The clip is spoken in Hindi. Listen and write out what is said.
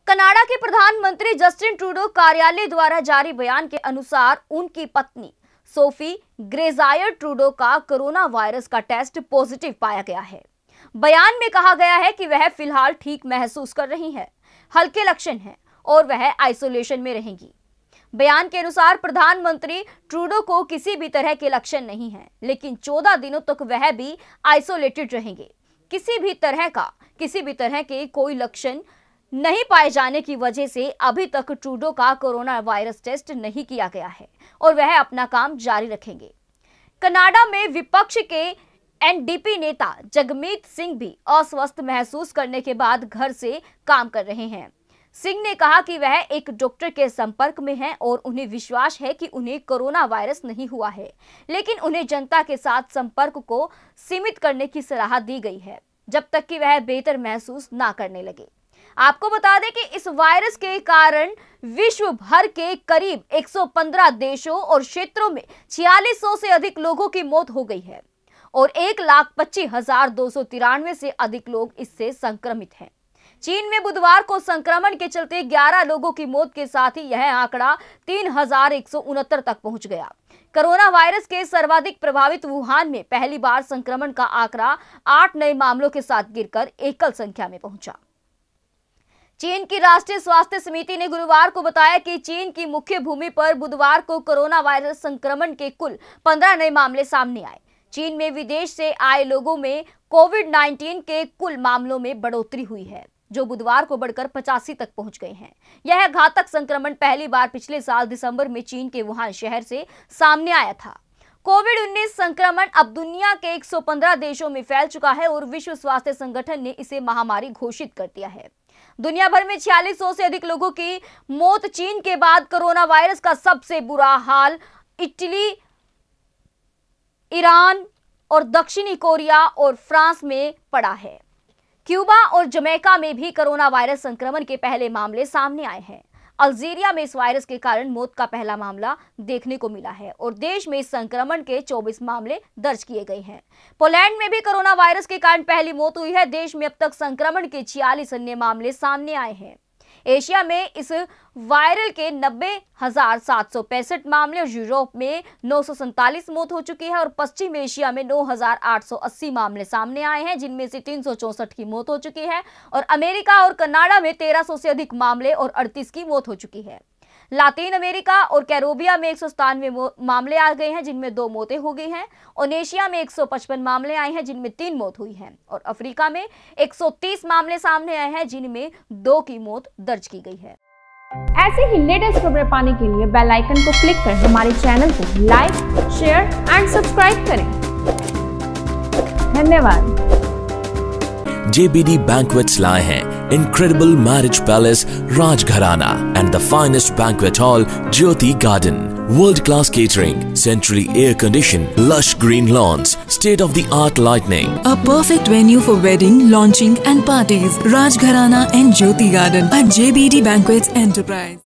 कनाडा के प्रधानमंत्री जस्टिन ट्रूडो कार्यालय द्वारा जारी बयान के अनुसार उनकी पत्नी सोफी ग्रेजायर ट्रूडो का कोरोना वायरस का टेस्ट पॉजिटिव पाया गया है। बयान में कहा गया है कि वह फिलहाल ठीक महसूस कर रही हैं, हल्के लक्षण हैं और वह आइसोलेशन में रहेंगी। बयान के अनुसार प्रधानमंत्री ट्रूडो को किसी भी तरह के लक्षण नहीं हैं, लेकिन 14 दिनों तक वह भी आइसोलेटेड रहेंगे। किसी भी तरह के कोई लक्षण नहीं पाए जाने की वजह से अभी तक ट्रूडो का कोरोना वायरस टेस्ट नहीं किया गया है और वह अपना काम जारी रखेंगे। कनाडा में विपक्ष के एनडीपी नेता जगमीत सिंह भी अस्वस्थ महसूस करने के बाद घर से काम कर रहे हैं। सिंह ने कहा कि वह एक डॉक्टर के संपर्क में हैं और उन्हें विश्वास है कि उन्हें कोरोना वायरस नहीं हुआ है, लेकिन उन्हें जनता के साथ संपर्क को सीमित करने की सलाह दी गई है जब तक कि वह बेहतर महसूस ना करने लगे। आपको बता दें कि इस वायरस के कारण विश्व भर के करीब 115 देशों और क्षेत्रों में 4600 से अधिक लोगों की मौत हो गई है और 1,25,293 से अधिक लोग इससे संक्रमित हैं। चीन में बुधवार को संक्रमण के चलते 11 लोगों की मौत के साथ ही यह आंकड़ा 3,169 तक पहुंच गया। कोरोना वायरस के सर्वाधिक प्रभावित वुहान में पहली बार संक्रमण का आंकड़ा 8 नए मामलों के साथ गिरकर एकल संख्या में पहुंचा। चीन की राष्ट्रीय स्वास्थ्य समिति ने गुरुवार को बताया कि चीन की मुख्य भूमि पर बुधवार को कोरोना वायरस संक्रमण के कुल 15 नए मामले सामने आए। चीन में विदेश से आए लोगों में कोविड-19 के कुल मामलों में बढ़ोतरी हुई है, जो बुधवार को बढ़कर 85 तक पहुंच गए हैं। यह घातक संक्रमण पहली बार पिछले साल दिसंबर में चीन के वुहान शहर से सामने आया था। कोविड-19 संक्रमण अब दुनिया के 115 देशों में फैल चुका है और विश्व स्वास्थ्य संगठन ने इसे महामारी घोषित कर दिया है। दुनिया भर में 4600 से अधिक लोगों की मौत चीन के बाद कोरोना वायरस का सबसे बुरा हाल इटली, ईरान और दक्षिणी कोरिया और फ्रांस में पड़ा है। क्यूबा और जमैका में भी कोरोना वायरस संक्रमण के पहले मामले सामने आए हैं। अल्जीरिया में इस वायरस के कारण मौत का पहला मामला देखने को मिला है और देश में इस संक्रमण के 24 मामले दर्ज किए गए हैं। पोलैंड में भी कोरोना वायरस के कारण पहली मौत हुई है। देश में अब तक संक्रमण के 46 अन्य मामले सामने आए हैं। एशिया में इस वायरल के 90,765 मामले और यूरोप में 947 मौत हो चुकी है और पश्चिम एशिया में 9,880 मामले सामने आए हैं, जिनमें से 364 की मौत हो चुकी है और अमेरिका और कनाडा में 1300 से अधिक मामले और 38 की मौत हो चुकी है। लातीन अमेरिका और कैरोबिया में 197 मामले आ गए हैं, जिनमें 2 मौतें हो गई हैं। ओनेशिया में 155 मामले आए हैं, जिनमें 3 मौत हुई हैं और अफ्रीका में 130 मामले सामने आए हैं, जिनमें 2 की मौत दर्ज की गई है। ऐसे ही लेटेस्ट खबरें पाने के लिए बेल आइकन को क्लिक कर हमारे चैनल को लाइक, शेयर एंड सब्सक्राइब करें। धन्यवाद। JBD Banquets लाए हैं Incredible Marriage Palace Rajgharana and the finest banquet hall Jyoti Garden. World-class catering, centrally air-conditioned, lush green lawns, state-of-the-art lighting. A perfect venue for wedding, launching and parties. Rajgharana and Jyoti Garden at JBD Banquets Enterprise.